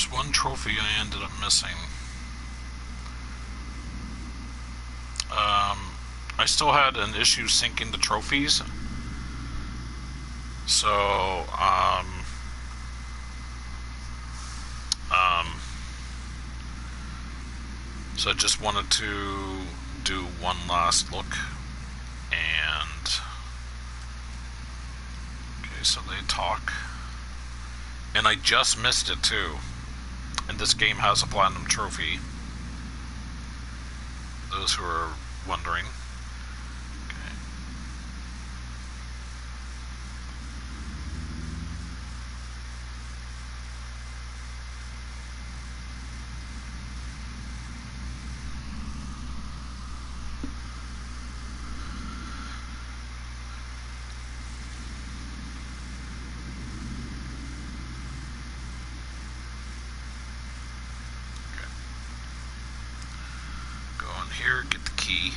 There's one trophy I ended up missing. I still had an issue syncing the trophies. So, so I just wanted to do one last look. And, okay, so they talk. And I just missed it too. And this game has a platinum trophy. Those who are wondering. Okay. Go on here, get the key.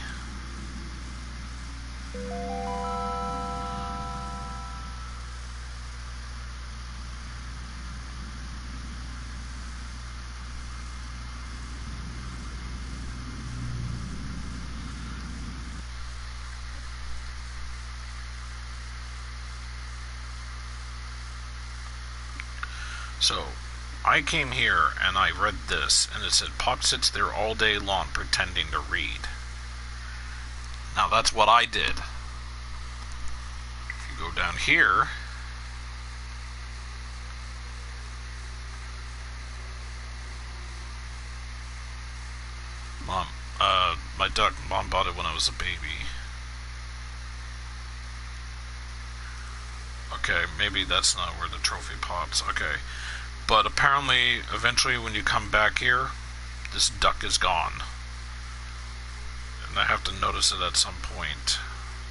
So, I came here and I read this, and it said Puck sits there all day long pretending to read. Now that's what I did. If you go down here, Mom, my duck, Mom bought it when I was a baby. Okay, maybe that's not where the trophy pops. Okay. But apparently, eventually when you come back here, this duck is gone. And I have to notice it at some point.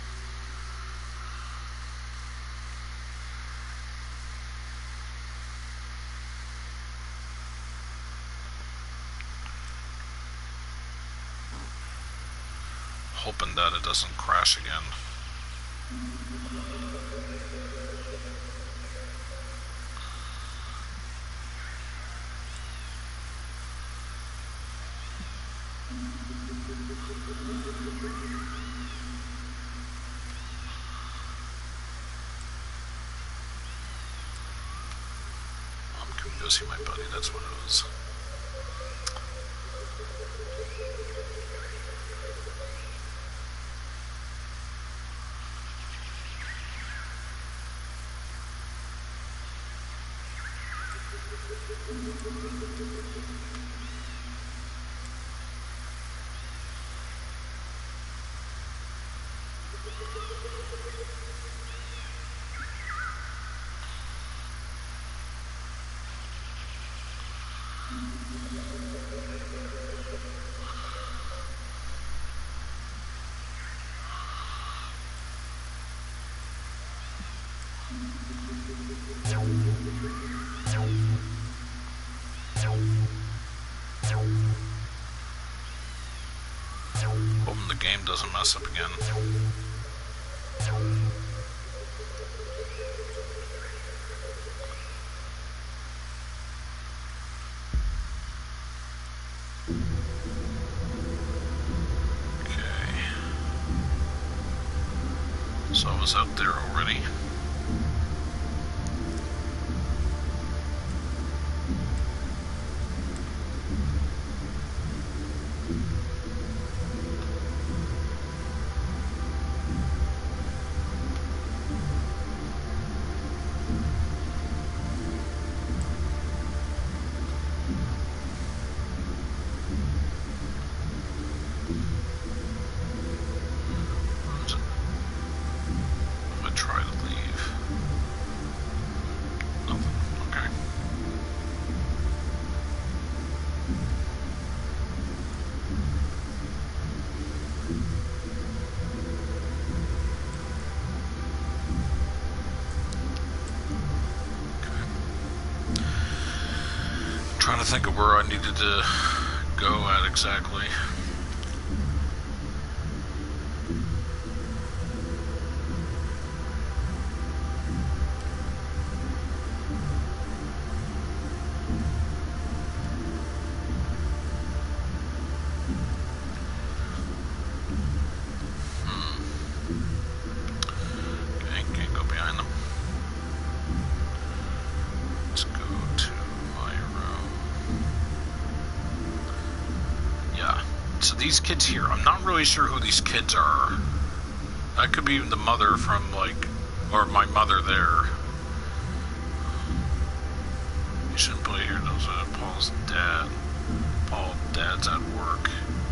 Hoping that it doesn't crash again. Can we go see my buddy? That's what it was. Hoping the game doesn't mess up again. Okay. So I was out there already. Trying to think of where I needed to go at exactly. these kids here, I'm not really sure who these kids are. That could be the mother from, like, or my mother there. You shouldn't play here, does it? Paul's dad. Dad's at work.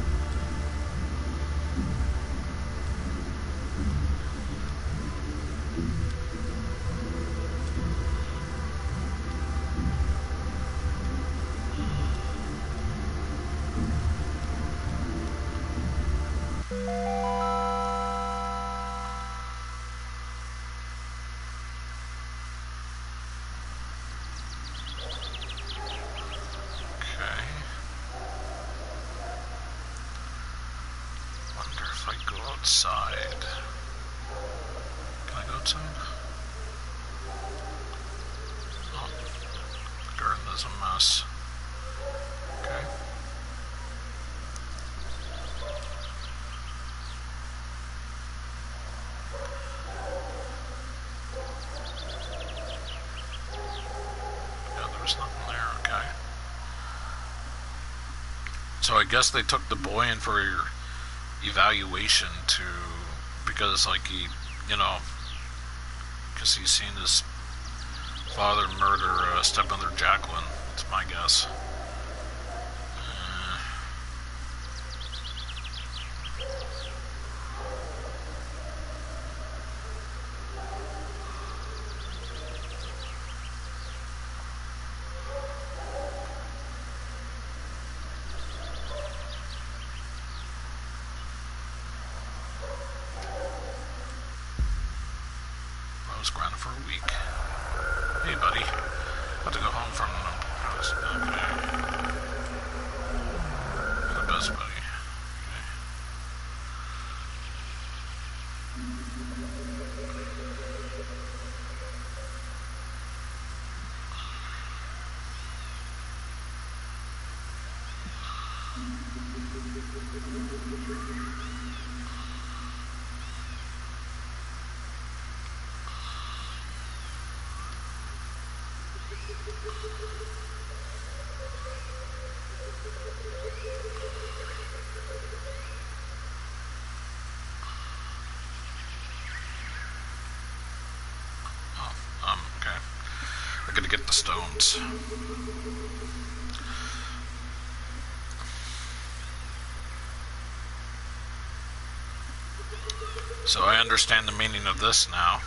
Outside. Can I go outside? Oh, the garden is a mess. Okay. Yeah, there was nothing there, okay. So I guess they took the boy in for your evaluation because like he, you know, because he's seen his father murder stepmother Jacqueline. That's my guess. Grounded for a week. Hey, buddy. About to go home from okay. You're the best, buddy. Okay. I gotta get the stones. So I understand the meaning of this now.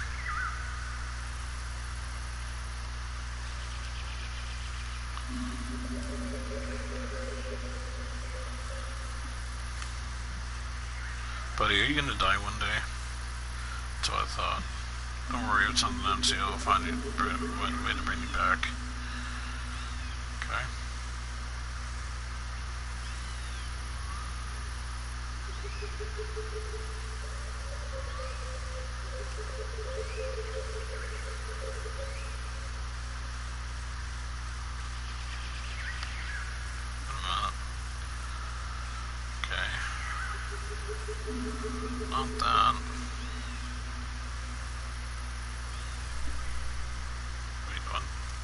Buddy, are you gonna die one day? That's what I thought. Don't worry, it's something else. I'll find a way to bring you back. Okay. Not that. Wait, what?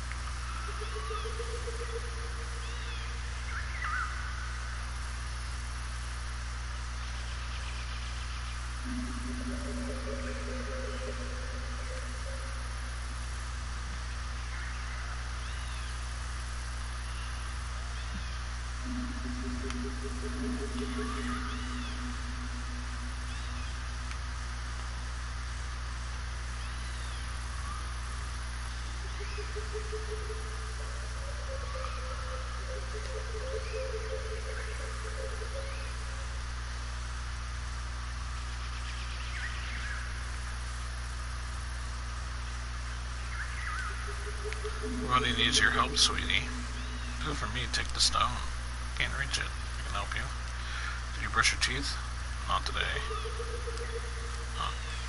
Everybody needs your help, sweetie. Do it for me, take the stone. Can't reach it. I can help you. Did you brush your teeth? Not today. Oh.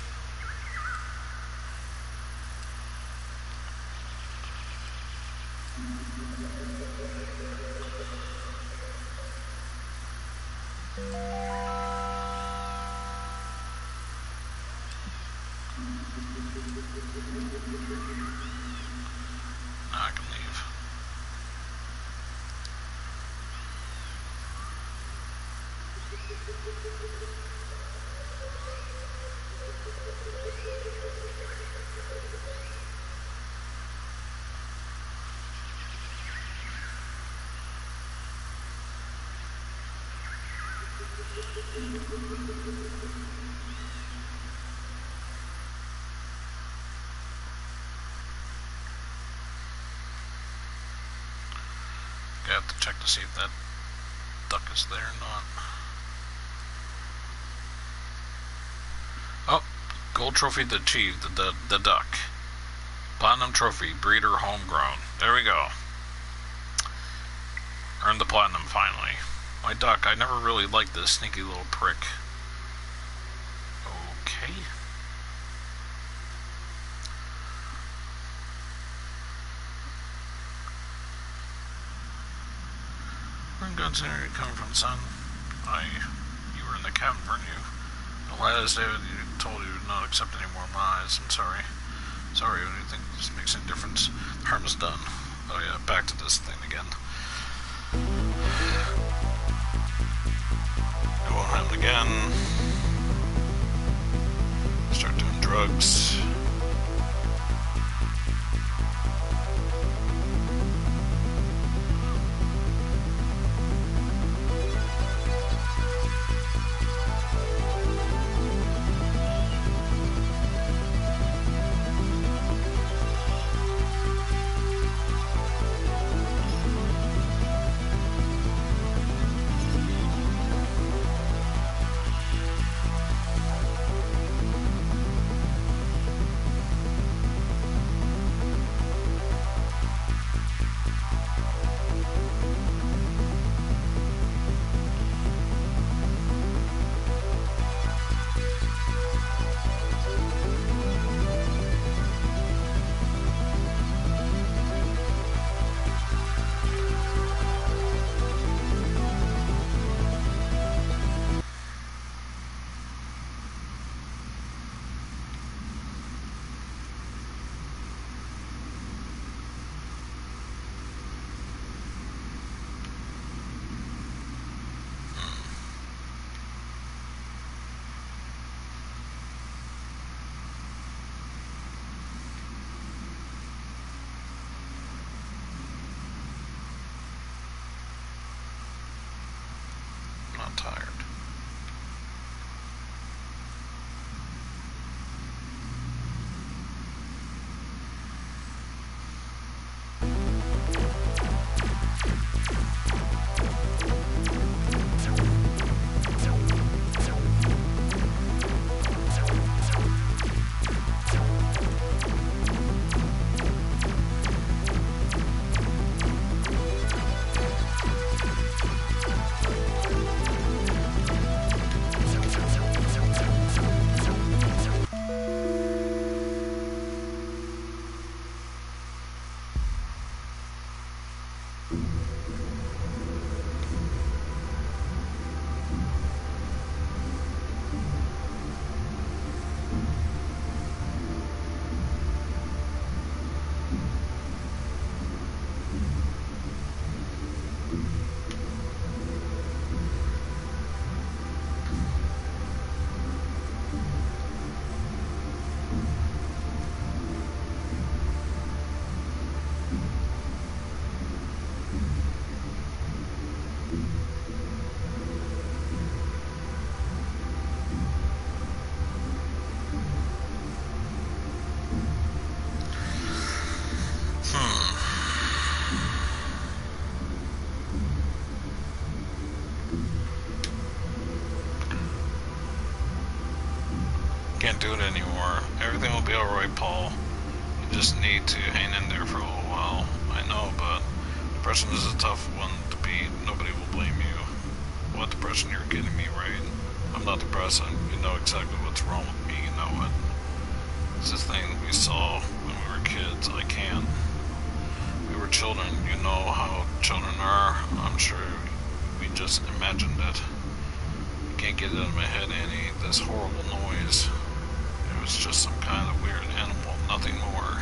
Now I can leave. I have to check to see if that duck is there or not. Oh, gold trophy achieved, the duck. Platinum trophy, breeder homegrown. There we go. Earned the platinum finally. My duck, I never really liked this sneaky little prick. Okay. Guns here, you coming from, son? You were in the cabin, weren't you? The last David told you to not accept any more lies. I'm sorry. Sorry, do you think this makes any difference? The harm is done. Oh yeah, back to this thing again. It won't happen again. Start doing drugs. Tired. Can't do it anymore. Everything will be alright, Paul. You just need to hang in there for a little while. I know, but depression is a tough one to beat. Nobody will blame you. What depression, you're kidding me, right? I'm not depressed. You know exactly what's wrong with me, you know it. It's this thing we saw when we were kids. I can't. We were children. You know how children are. I'm sure we just imagined it. I can't get it out of my head, Annie. This horrible noise. It was just some kind of weird animal, nothing more.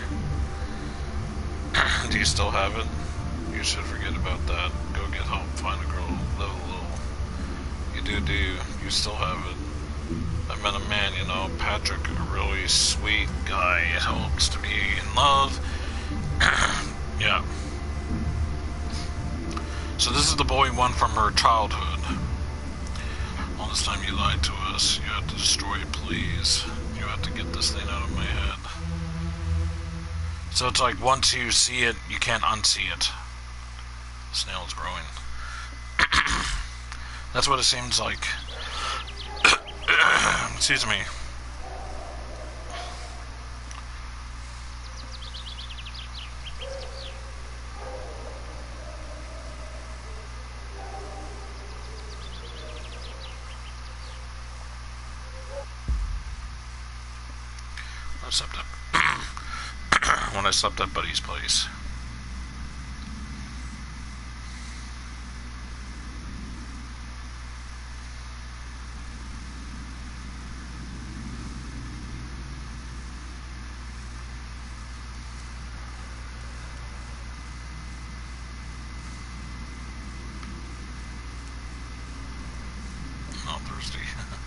Do you still have it? You should forget about that. Go get help, find a girl, live a little. You still have it. I met a man, you know, Patrick, a really sweet guy. It hopes to be in love. Yeah. So this is the boy one from her childhood. All this time you lied to us. You have to destroy it, please. You have to get this thing out of my head. So it's like once you see it, you can't unsee it. The snail is growing. That's what it seems like. Excuse me. I slept at when I slept at Buddy's place. Not thirsty.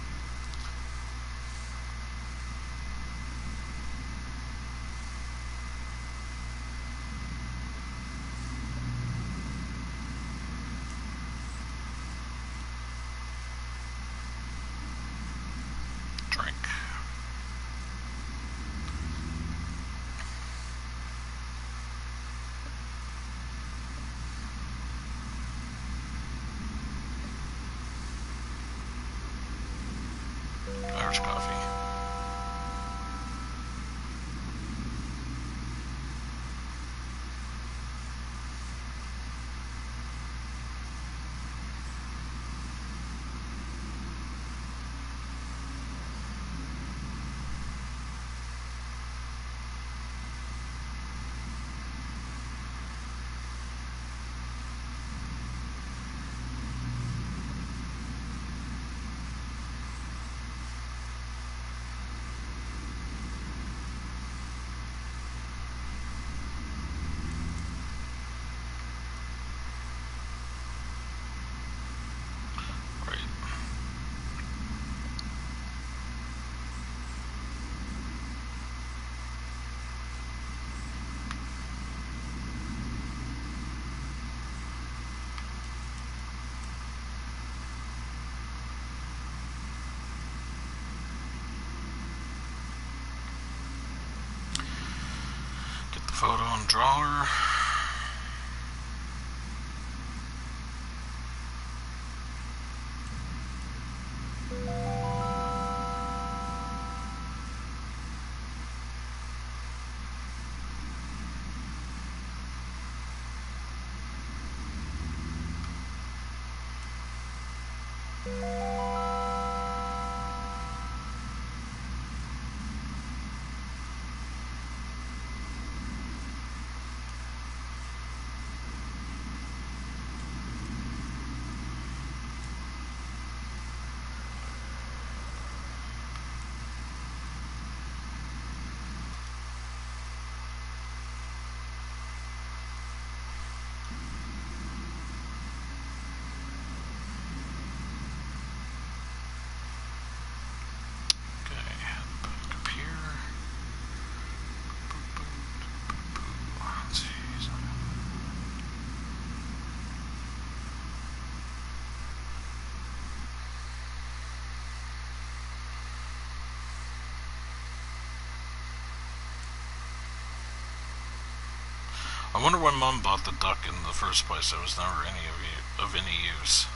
Drink. Irish coffee. Photo and drawer. I wonder when Mom bought the duck in the first place. It was never of any use.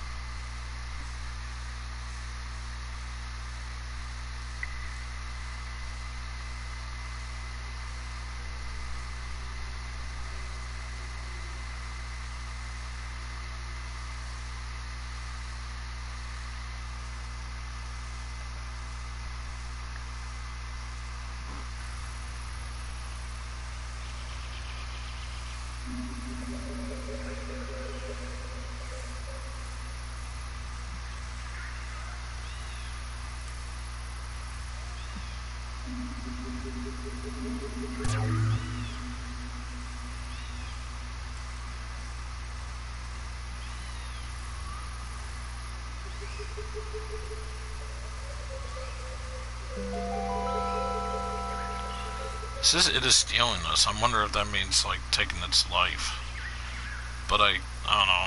It says it is stealing us. I wonder if that means, like, taking its life. But I don't know.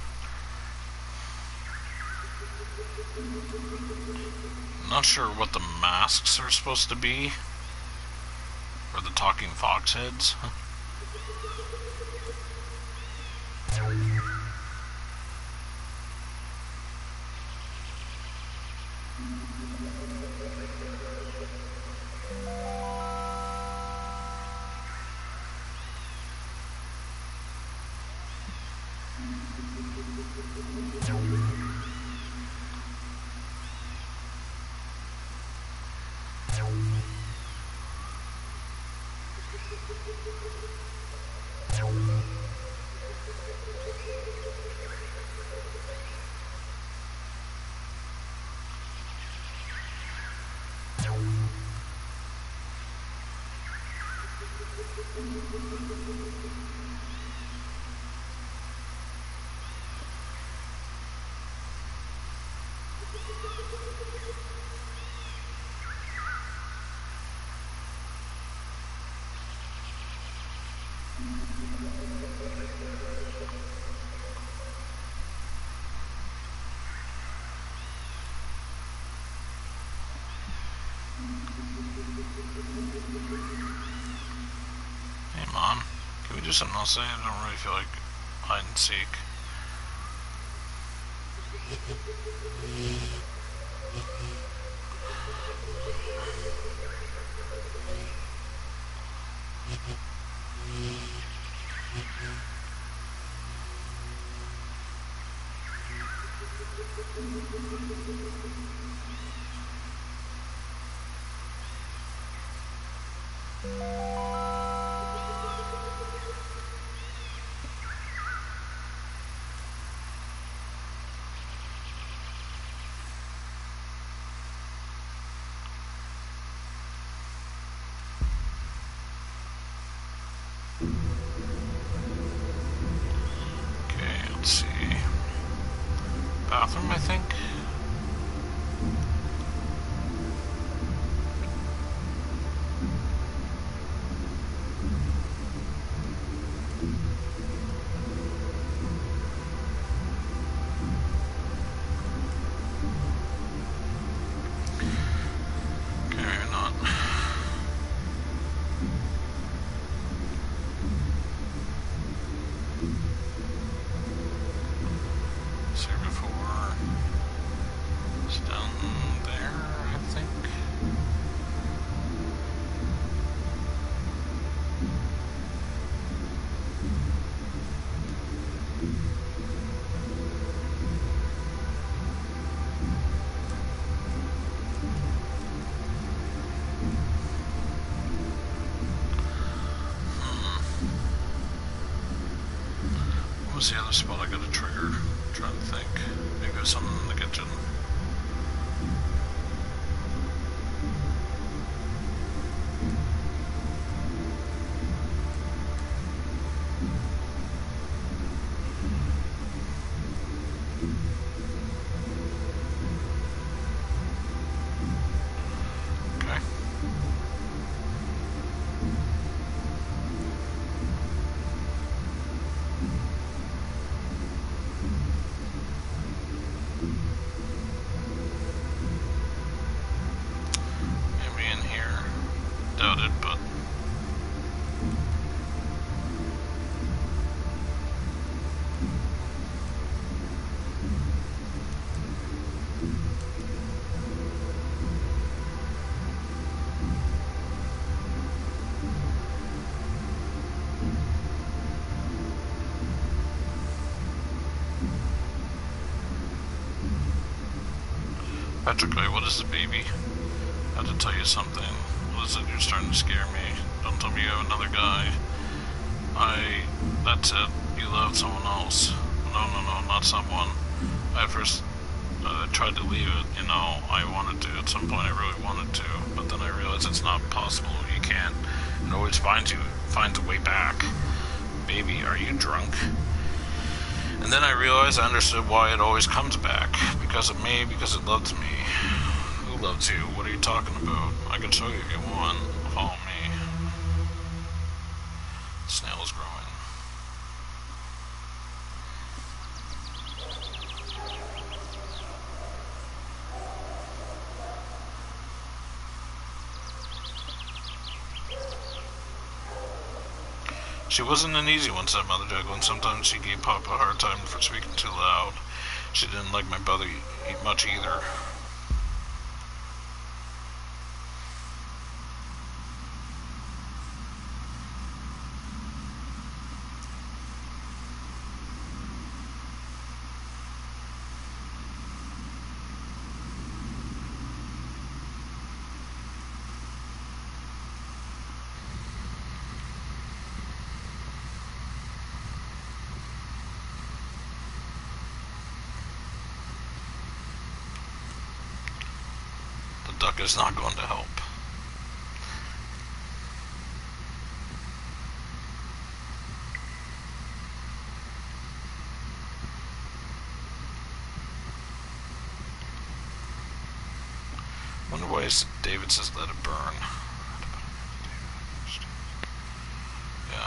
I'm not sure what the masks are supposed to be. Or the talking fox heads. Hey, Mom, can we do something else today? I don't really feel like hide and seek. Okay, let's see. Bathroom, I think. What was the other spot I got a trigger? I'm trying to think. Maybe it was something in the kitchen. Patrick, what is it, baby? I have to tell you something. What is it? You're starting to scare me. Don't tell me you have another guy. That's it. You loved someone else. No, not someone. I first tried to leave it, you know, I wanted to. At some point I really wanted to, but then I realized it's not possible. You can't. It always finds a way back. Baby, are you drunk? And then I realized I understood why it always comes back. Because of me, because it loves me. Who loves you? What are you talking about? I can show you if you want. Follow me. The snail is growing. She wasn't an easy one, said Mother Jacqueline. Sometimes she gave Papa a hard time for speaking too loud. She didn't like my brother much either. Duck is not going to help. Wonder why David says let it burn. Yeah.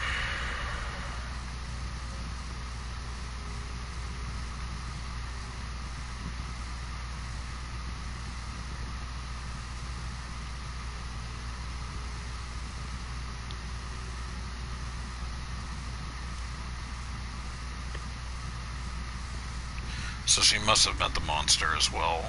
So she must have met the monster as well.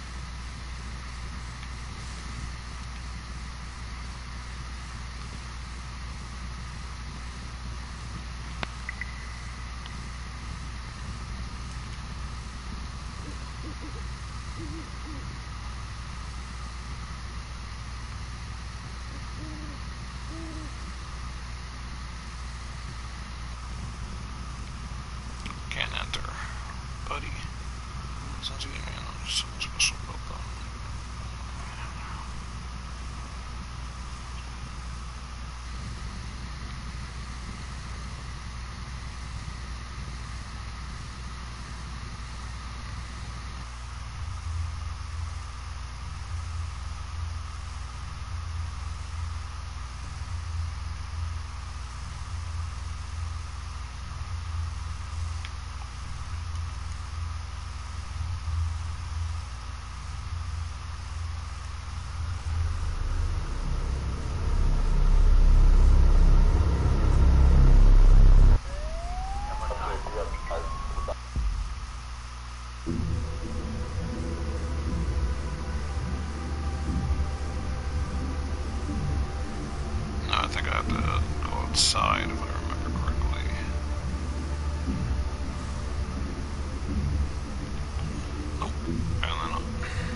Can't enter. Buddy. Sounds like there's something special about them. I think I have to go outside if I remember correctly. Nope. Apparently not.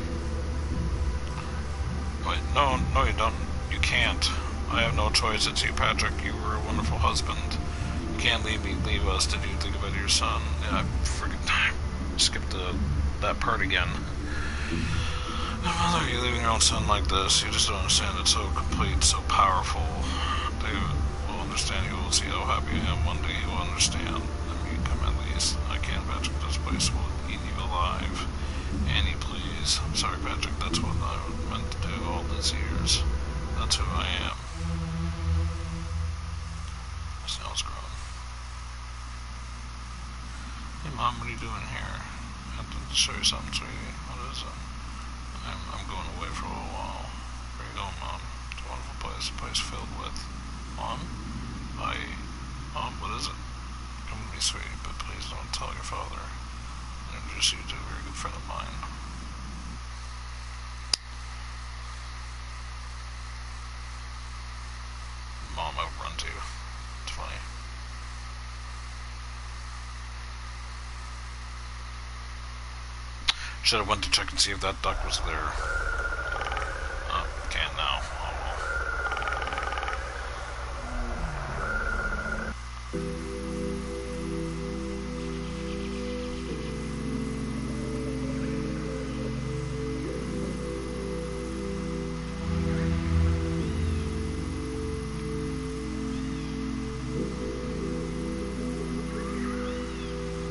Wait, no you don't. You can't. I have no choice. It's you, Patrick. You were a wonderful husband. You can't leave us. Did you think about your son? Yeah, I freaking skipped that part again. Mother, you leaving your own son like this, you just don't understand. It's so complete, so powerful. David will understand. You will see how happy I am. One day he will understand. Let me come at least. I can't, Patrick. This place will eat you alive. Annie, please. I'm sorry, Patrick. That's what I meant to do all these years. That's who I am. The snail's growing. Hey, Mom, what are you doing here? I have to show you something, sweetie. What is it? I'm going away for a little while. Where are you going, Mom? It's a wonderful place. A place filled with... Mom? Mom, what is it? Come with me, sweetie, but please don't tell your father. I'll introduce you to a very good friend of mine. Mom outruns you. It's funny. Should have went to check and see if that duck was there. Oh, can't now. Oh well.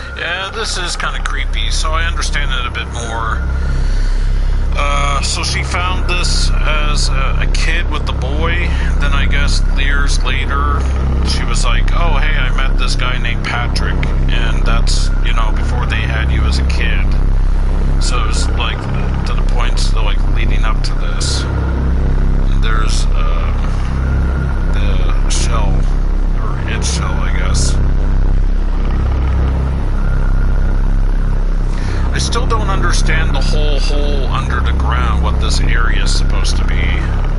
Yeah, this is kind of creepy, so I understand it a bit more. So she found this as a kid with the boy. Then I guess years later, she was like, oh, hey, I met this guy named Patrick. And that's, before they had you as a kid. So it was like, to the point, like, leading up to this. And there's the shell, or its shell, I guess. I still don't understand the whole hole under the ground, what this area is supposed to be.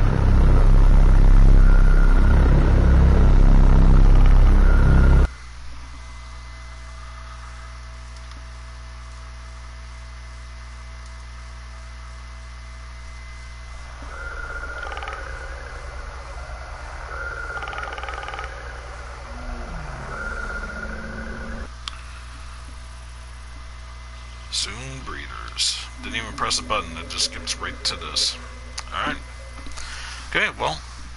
Soon breeders. Didn't even press a button, it just skips right to this. Alright. Okay, well,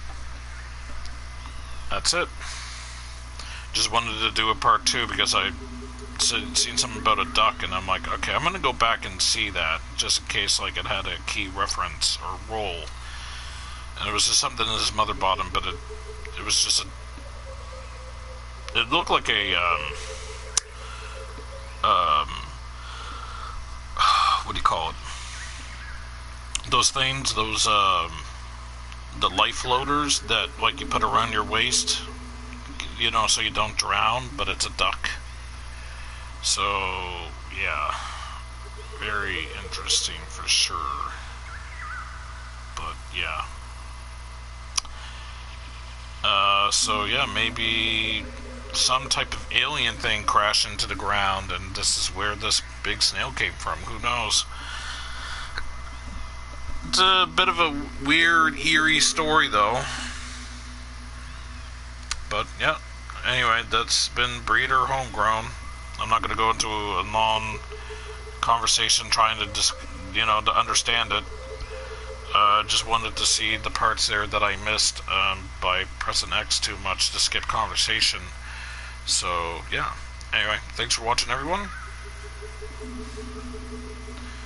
that's it. Just wanted to do a part 2 because I seen something about a duck, and I'm like, okay, I'm gonna go back and see that, just in case like it had a key reference or role. And it was just something that his mother bought him, but it was just it looked like a what do you call it? Those things, the life floaters that like you put around your waist, so you don't drown, but it's a duck. So, yeah, very interesting for sure. But yeah. So yeah, maybe some type of alien thing crashed into the ground, and this is where this big snail came from. Who knows? It's a bit of a weird, eerie story, though. But yeah. Anyway, that's been Breeder Homegrown. I'm not going to go into a long conversation trying to to understand it. Just wanted to see the parts there that I missed by pressing X too much to skip conversation. So, yeah. Anyway, thanks for watching, everyone.